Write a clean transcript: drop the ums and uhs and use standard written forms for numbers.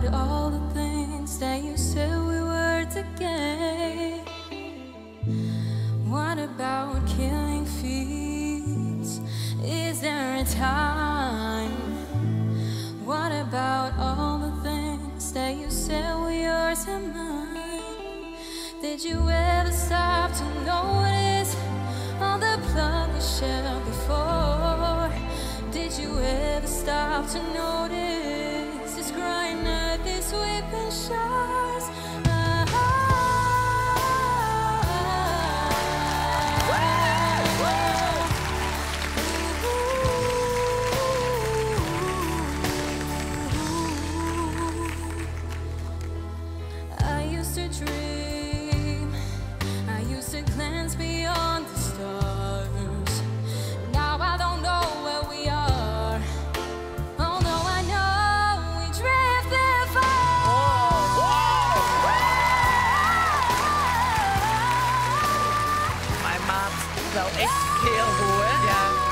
about all the things that you said we were to gain? What about killing feeds? Is there a time? What about all the things that you said were yours and mine? Did you ever stop to notice all the blood we shed before? Did you ever stop to notice this crying earth, these weeping shores? I used to dream, I used to glance beyond the stars. Now I don't know where we are, although I know we drifted far. Mijn maat, wel echt heel goed, hè? Ja.